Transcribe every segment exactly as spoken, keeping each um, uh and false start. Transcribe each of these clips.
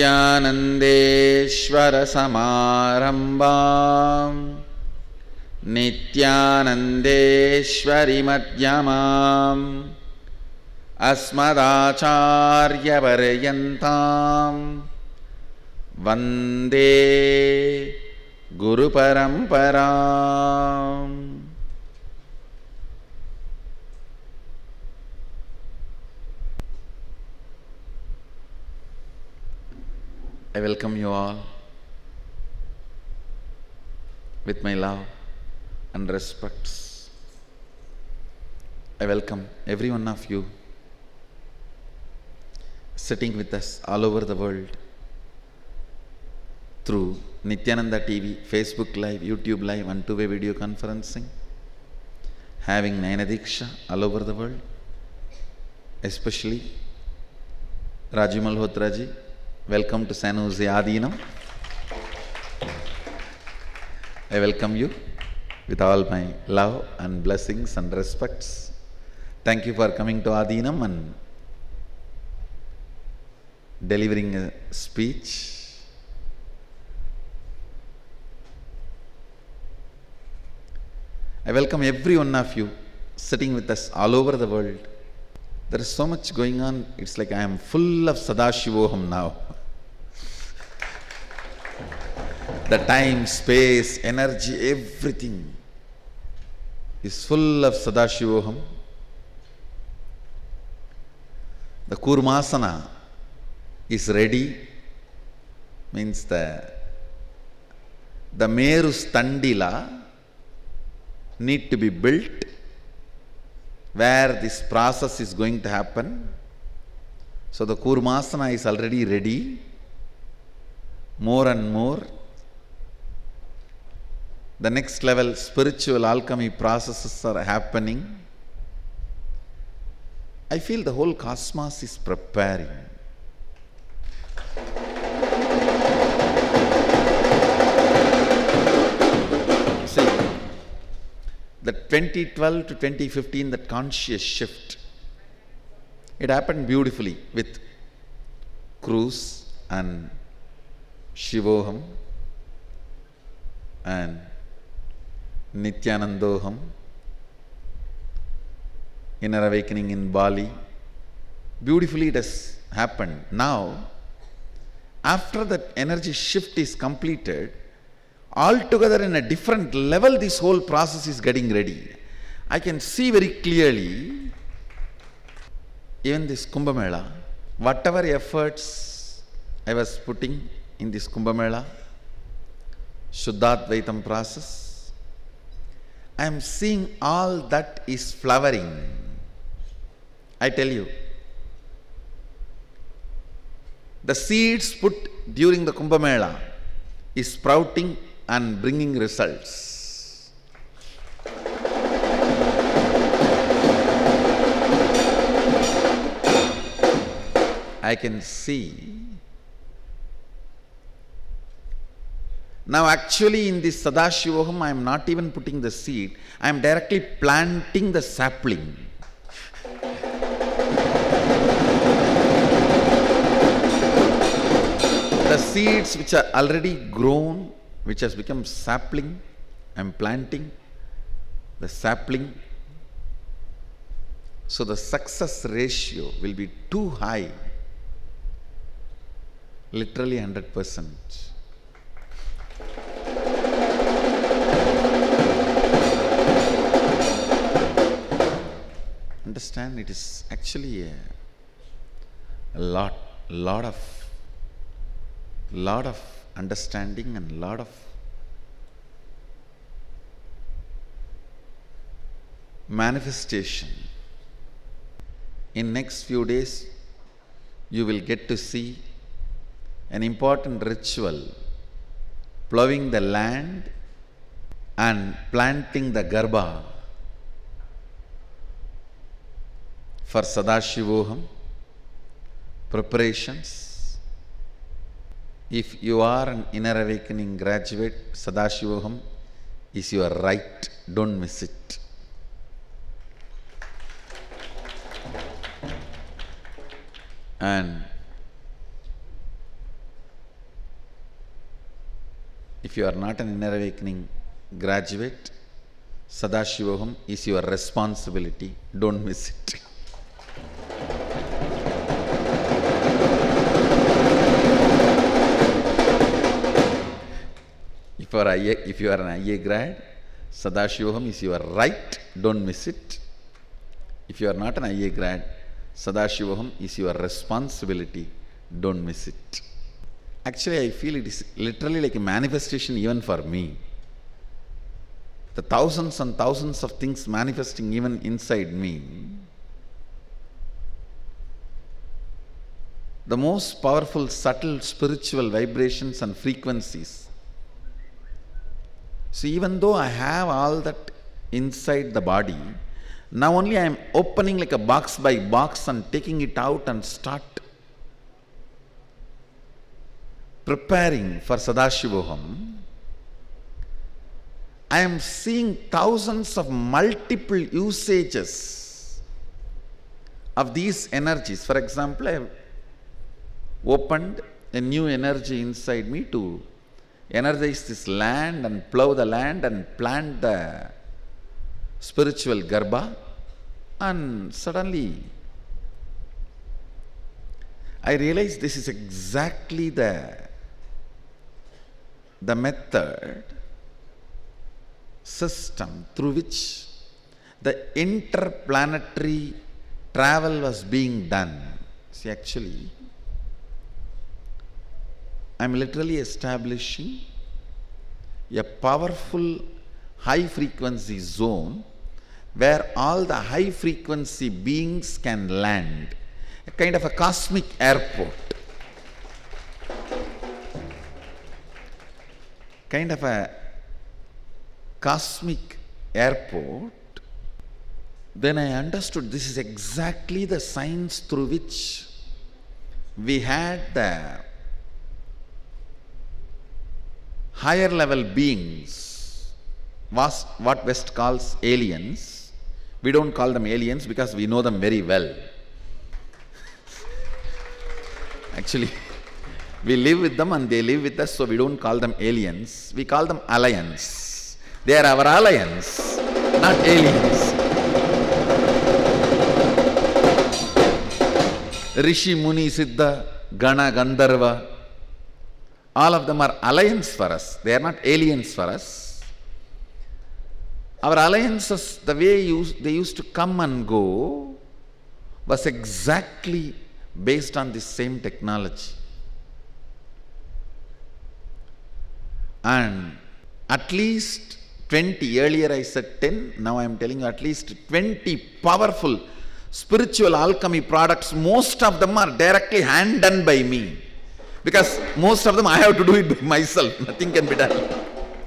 नित्यानन्देश्वरसमारम्भाम् नित्यानन्देश्वरिमध्यमाम् अस्मदाचार्यपर्यन्ताम् वन्दे गुरुपरम्पराम्. I welcome you all with my love and respects. I welcome every one of you sitting with us all over the world through Nityananda T V, Facebook Live, YouTube Live and two-way video conferencing, having Nayanadiksha all over the world, especially Raju Malhotra ji. Welcome to San Jose Adinam. I welcome you with all my love and blessings and respects. Thank you for coming to Adinam and delivering a speech. I welcome every one of you sitting with us all over the world. There is so much going on, it's like I am full of Sadashivoham now. The time, space, energy, everything is full of Sadashivoham. The Kurmasana is ready, means the, the Meru Standila need to be built where this process is going to happen. So the Kurmasana is already ready. More and more, the next level spiritual alchemy processes are happening. I feel the whole cosmos is preparing. See, the twenty twelve to twenty fifteen, that conscious shift, it happened beautifully with Cruz and Shivoham and Nityanandoham, Inner Awakening in Bali. Beautifully it has happened. Now, after that energy shift is completed, altogether in a different level this whole process is getting ready. I can see very clearly, even this Kumbh Mela, whatever efforts I was putting in this Kumbh Mela, Shuddhadvaitam process, I am seeing all that is flowering. I tell you, the seeds put during the Kumbh Mela is sprouting and bringing results. I can see. Now actually in this Sadashivoham, I am not even putting the seed, I am directly planting the sapling. The seeds which are already grown, which has become sapling, I am planting the sapling. So the success ratio will be too high, literally one hundred percent. Understand, it is actually a, a lot, lot of, lot of understanding and lot of manifestation. In next few days, you will get to see an important ritual, plowing the land and planting the Garbha for Sadashivoham preparations. If you are an Inner Awakening graduate, Sadashivoham is your right, don't miss it. And If you are not an inner awakening graduate, Sadashivoham is your responsibility. Don't miss it. If you are, I A, if you are an I A grad, Sadashivoham is your right. Don't miss it. If you are not an I A grad, Sadashivoham is your responsibility. Don't miss it. Actually, I feel it is literally like a manifestation even for me. The thousands and thousands of things manifesting even inside me. The most powerful, subtle spiritual vibrations and frequencies. So even though I have all that inside the body, now only I am opening like a box by box and taking it out and start preparing for Sadashivoham. I am seeing thousands of multiple usages of these energies. For example, I have opened a new energy inside me to energize this land and plow the land and plant the spiritual Garbha, and suddenly I realized this is exactly the, the method, system through which the interplanetary travel was being done. See, actually, I am literally establishing a powerful high frequency zone where all the high frequency beings can land, a kind of a cosmic airport, kind of a cosmic airport. Then I understood this is exactly the science through which we had the higher level beings, what West calls aliens. We don't call them aliens because we know them very well. Actually, we live with them and they live with us, so we don't call them aliens. We call them alliance. They are our alliance, not aliens. Rishi, Muni, Siddha, Gana, Gandharva, all of them are alliance for us. They are not aliens for us. Our alliances, the way used, they used to come and go, was exactly based on this same technology. And at least twenty, earlier I said ten, now I am telling you at least twenty powerful spiritual alchemy products, most of them are directly hand done by me. Because most of them I have to do it by myself, nothing can be done.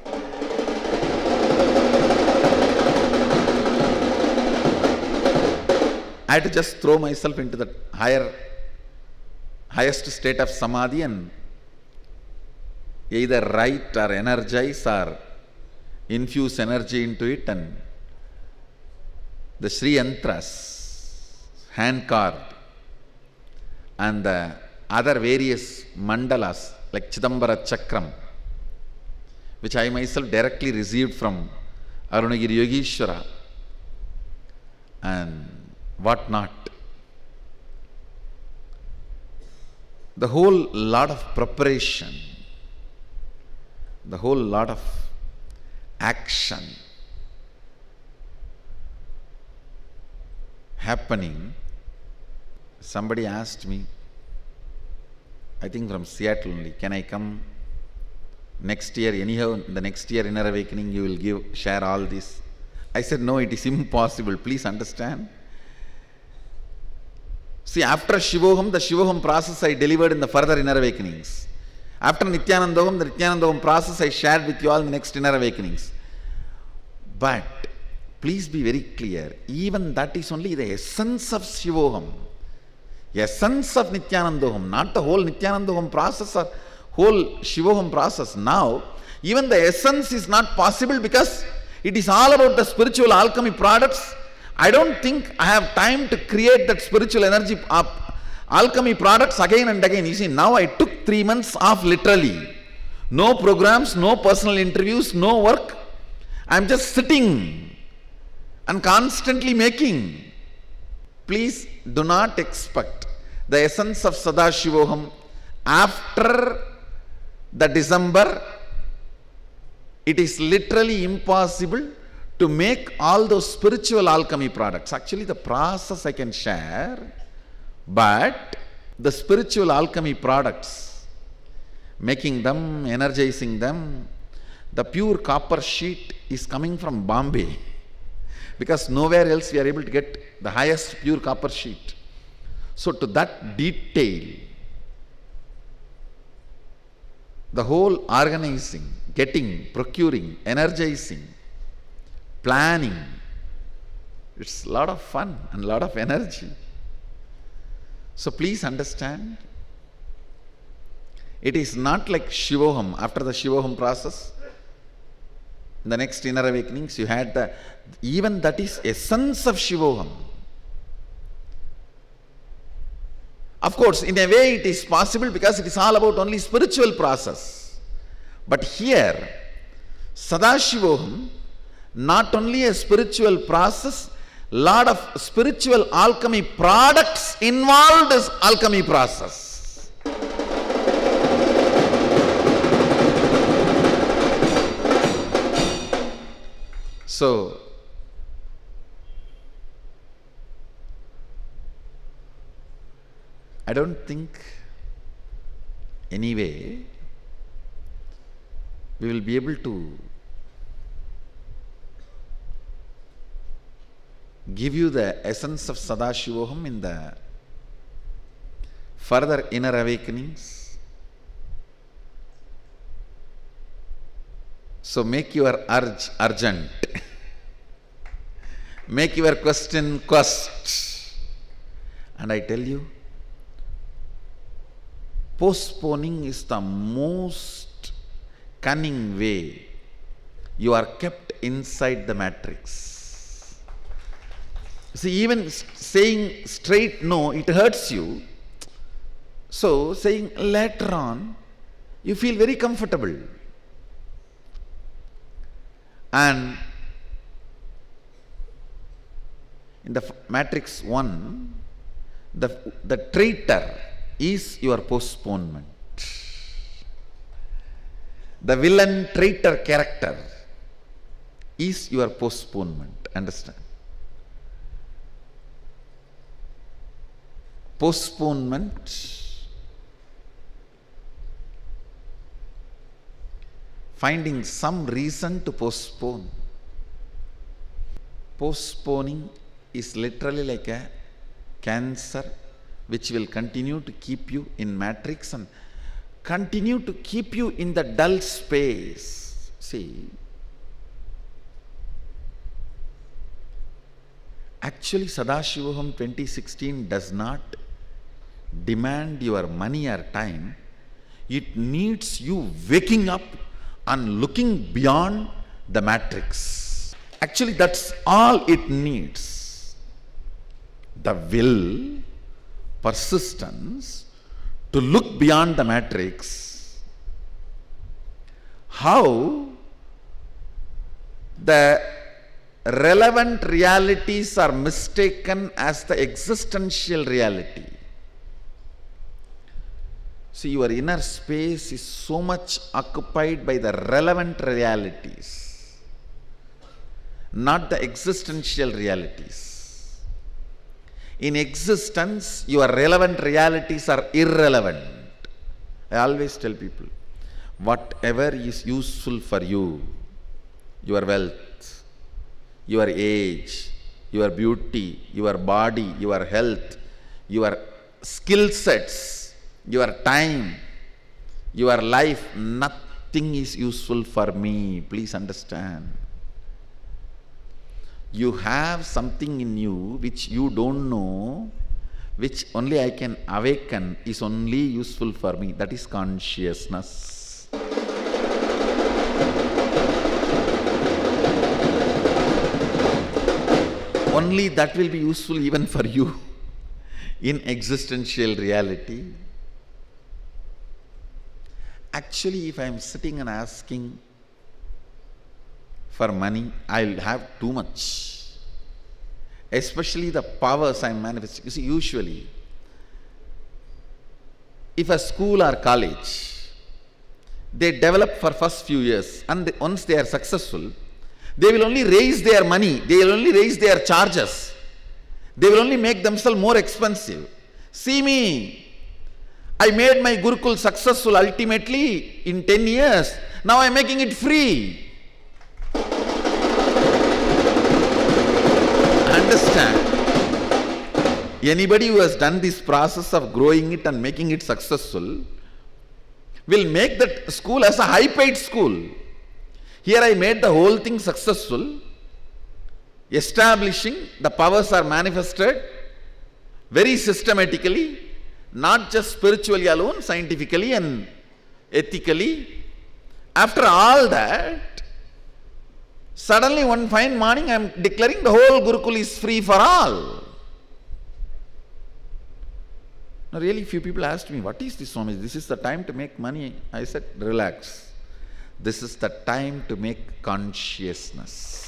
I had to just throw myself into the higher, highest state of samadhi and either write or energize or infuse energy into it, and the Sri Yantras, hand carved, and the other various mandalas like Chidambara Chakram, which I myself directly received from Arunagiri Yogeshwara and what not. The whole lot of preparation, the whole lot of action happening. Somebody asked me, I think from Seattle only, can I come next year? Anyhow, the next year Inner Awakening you will give, share all this. I said, no, it is impossible. Please understand. See, after Shivoham, the Shivoham process I delivered in the further Inner Awakenings. After Nityanandogam, the Nityanandogam process I shared with you all in the next Inner Awakenings. But please be very clear, even that is only the essence of Shivoham. Essence of Nityanandogam, not the whole Nityanandogam process or whole Shivoham process. Now, even the essence is not possible because it is all about the spiritual alchemy products. I don't think I have time to create that spiritual energy up, alchemy products again and again. You see, now I took three months off literally No programs, no personal interviews, no work. I'm just sitting and constantly making. Please do not expect the essence of Sadashivoham after the December. It is literally impossible to make all those spiritual alchemy products. Actually, the process I can share, but the spiritual alchemy products, making them, energizing them, the pure copper sheet is coming from Bombay, because nowhere else we are able to get the highest pure copper sheet. So to that detail, the whole organizing, getting, procuring, energizing, planning, it's a lot of fun and a lot of energy. So please understand, it is not like Shivoham. After the Shivoham process, in the next inner awakenings, you had the, even that is essence of Shivoham. Of course, in a way it is possible because it is all about only spiritual process. But here, Sadashivoham, not only a spiritual process, lot of spiritual alchemy products involved in alchemy process. So, I don't think anyway we will be able to give you the essence of Sadashivoham in the further inner awakenings. So make your urge urgent. Make your question quest. And I tell you, postponing is the most cunning way. You are kept inside the matrix. See, even saying straight no, it hurts you. So saying later on, you feel very comfortable. And in the matrix one, the, the traitor is your postponement. The villain traitor character is your postponement. Understand? Postponement, finding some reason to postpone. Postponing is literally like a cancer which will continue to keep you in matrix and continue to keep you in the dull space. See, actually Sadashivoham twenty sixteen does not demand your money or time. It needs you waking up and looking beyond the matrix. Actually, that's all it needs. The will, persistence to look beyond the matrix. How the relevant realities are mistaken as the existential reality. See, your inner space is so much occupied by the relevant realities, not the existential realities. In existence, your relevant realities are irrelevant. I always tell people, whatever is useful for you, your wealth, your age, your beauty, your body, your health, your skill sets, your time, your life, nothing is useful for me. Please understand. You have something in you which you don't know, which only I can awaken, is only useful for me. That is consciousness. Only that will be useful even for you in existential reality. actually if I am sitting and asking for money, I'll have too much. Especially the powers I am manifesting. You see, usually, if a school or college, they develop for first few years, and they, once they are successful, they will only raise their money, they will only raise their charges, they will only make themselves more expensive. See me, I made my Gurukul successful ultimately in ten years, now I am making it free. Understand? Anybody who has done this process of growing it and making it successful will make that school as a high-paid school. Here I made the whole thing successful, establishing the powers are manifested very systematically, not just spiritually alone, scientifically and ethically. After all that, suddenly one fine morning I am declaring the whole Gurukul is free for all. Now really few people asked me, what is this, Swami? This is the time to make money. I said, relax. This is the time to make consciousness.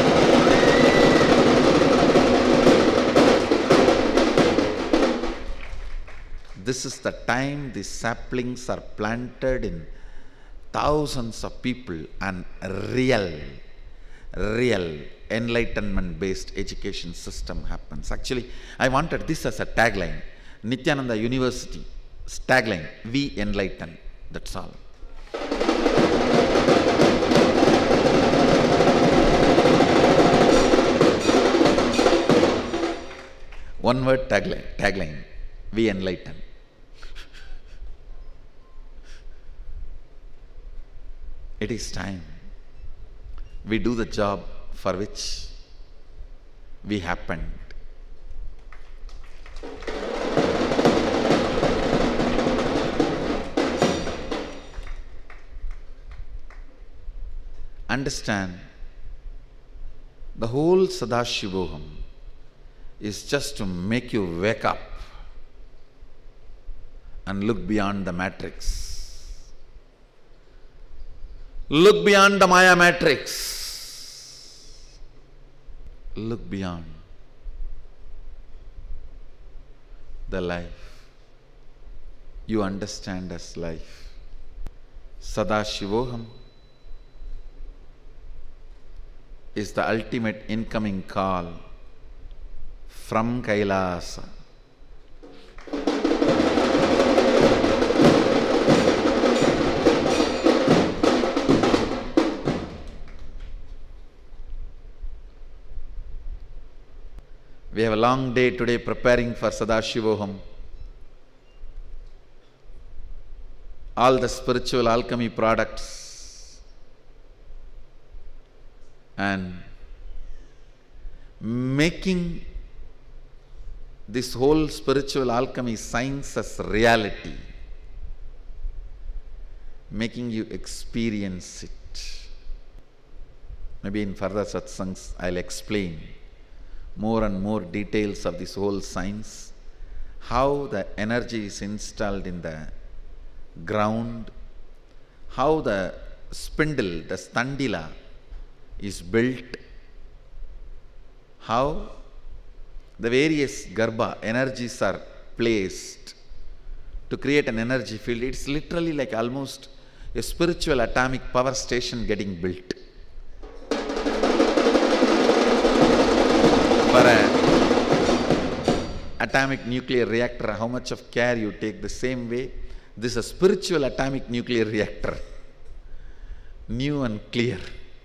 This is the time these saplings are planted in thousands of people and real, real enlightenment-based education system happens. Actually, I wanted this as a tagline. Nityananda University tagline, we enlighten, that's all. One word tagline, tagline, we enlighten. It is time we do the job for which we happened. Understand, the whole Sadashivoham is just to make you wake up and look beyond the matrix. Look beyond the Maya matrix. Look beyond the life you understand as life. Sadashivoham is the ultimate incoming call from Kailasa. We have a long day today preparing for Sadashivoham. All the spiritual alchemy products and making this whole spiritual alchemy science as reality, making you experience it. Maybe in further satsangs I'll explain more and more details of this whole science, how the energy is installed in the ground, how the spindle, the standila, is built, how the various garbha energies are placed to create an energy field. It's literally like almost a spiritual atomic power station getting built. For an atomic nuclear reactor, how much of care you take, the same way, this is a spiritual atomic nuclear reactor, new and clear.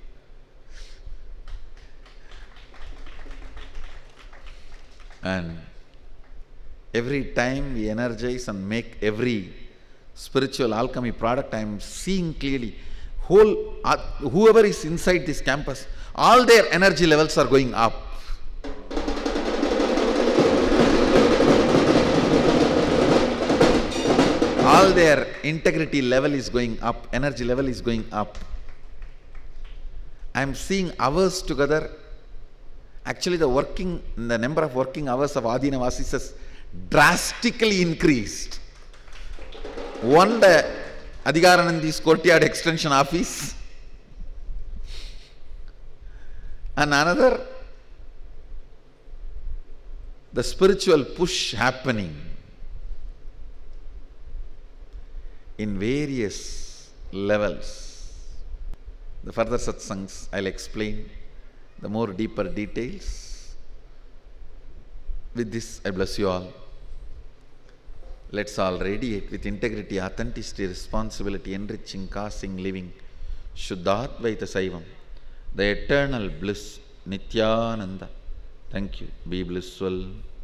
And every time we energize and make every spiritual alchemy product, I am seeing clearly, whole, uh, whoever is inside this campus, all their energy levels are going up. All their integrity level is going up, energy level is going up. I am seeing hours together. Actually, the working, the number of working hours of Adinavasis has drastically increased. One day, Adigaranandi's courtyard extension office, and another, the spiritual push happening in various levels. The further satsangs I'll explain the more deeper details. With this, I bless you all. Let's all radiate with integrity, authenticity, responsibility, enriching, causing, living, Shuddhadvaita Saivam, the eternal bliss, Nityananda. Thank you. Be blissful.